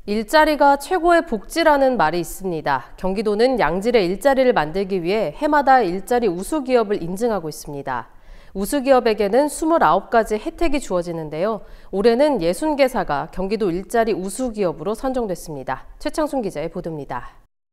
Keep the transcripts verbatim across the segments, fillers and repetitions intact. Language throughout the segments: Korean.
일자리가 최고의 복지라는 말이 있습니다. 경기도는 양질의 일자리를 만들기 위해 해마다 일자리 우수기업을 인증하고 있습니다. 우수기업에게는 스물아홉 가지 혜택이 주어지는데요. 올해는 예순 개사가 경기도 일자리 우수기업으로 선정됐습니다. 최창순 기자의 보도입니다.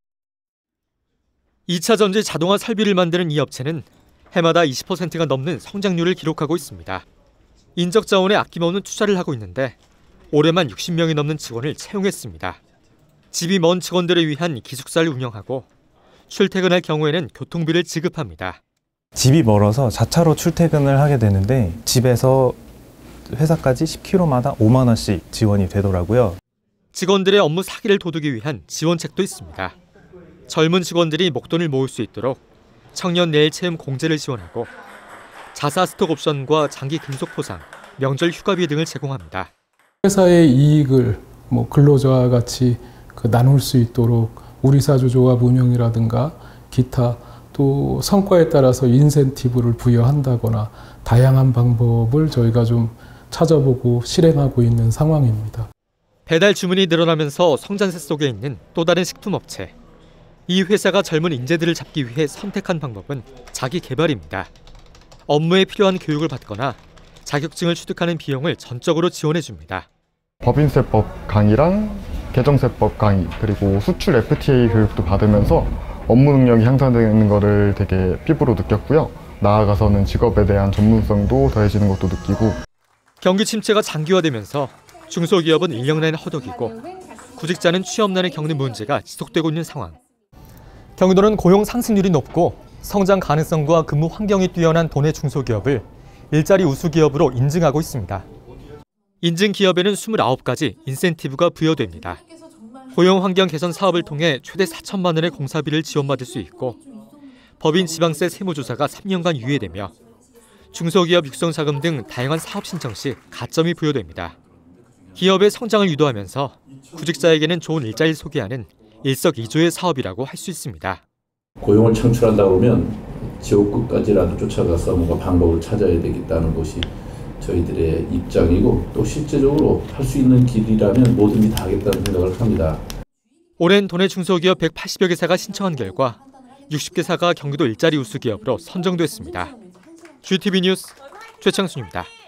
이 차 전지 자동화 설비를 만드는 이 업체는 해마다 이십 퍼센트가 넘는 성장률을 기록하고 있습니다. 인적 자원에 아낌없는 투자를 하고 있는데 올해만 육십 명이 넘는 직원을 채용했습니다. 집이 먼 직원들을 위한 기숙사를 운영하고 출퇴근할 경우에는 교통비를 지급합니다. 집이 멀어서 자차로 출퇴근을 하게 되는데 집에서 회사까지 십 킬로미터마다 오만 원씩 지원이 되더라고요. 직원들의 업무 사기를 도두기 위한 지원책도 있습니다. 젊은 직원들이 목돈을 모을 수 있도록 청년 내일 체험 공제를 지원하고 자사 스톡 옵션과 장기 근속 포상, 명절 휴가비 등을 제공합니다. 회사의 이익을 뭐 근로자와 같이 그 나눌 수 있도록 우리사주조합 운영이라든가 기타 또 성과에 따라서 인센티브를 부여한다거나 다양한 방법을 저희가 좀 찾아보고 실행하고 있는 상황입니다. 배달 주문이 늘어나면서 성장세 속에 있는 또 다른 식품업체. 이 회사가 젊은 인재들을 잡기 위해 선택한 방법은 자기 개발입니다. 업무에 필요한 교육을 받거나 자격증을 취득하는 비용을 전적으로 지원해줍니다. 법인세법 강의랑 개정세법 강의 그리고 수출 에프티에이 교육도 받으면서 업무 능력이 향상되는 것을 되게 피부로 느꼈고요. 나아가서는 직업에 대한 전문성도 더해지는 것도 느끼고. 경기 침체가 장기화되면서 중소기업은 인력난에 허덕이고 구직자는 취업난에 겪는 문제가 지속되고 있는 상황. 경기도는 고용 상승률이 높고 성장 가능성과 근무 환경이 뛰어난 도내 중소기업을 일자리 우수기업으로 인증하고 있습니다. 인증 기업에는 스물아홉 가지 인센티브가 부여됩니다. 고용 환경 개선 사업을 통해 최대 사천만 원의 공사비를 지원받을 수 있고 법인 지방세 세무조사가 삼 년간 유예되며 중소기업 육성 자금 등 다양한 사업 신청 시 가점이 부여됩니다. 기업의 성장을 유도하면서 구직자에게는 좋은 일자리를 소개하는 일석이조의 사업이라고 할 수 있습니다. 고용을 창출한다 보면 지옥 끝까지라도 쫓아가서 뭔가 방법을 찾아야 되겠다는 것이 저희들의 입장이고 또 실제적으로 할 수 있는 길이라면 뭐든지 다 하겠다는 생각을 합니다. 올해는 도내 중소기업 백팔십여 개사가 신청한 결과 육십 개사가 경기도 일자리 우수기업으로 선정됐습니다. 지티비 뉴스 최창순입니다.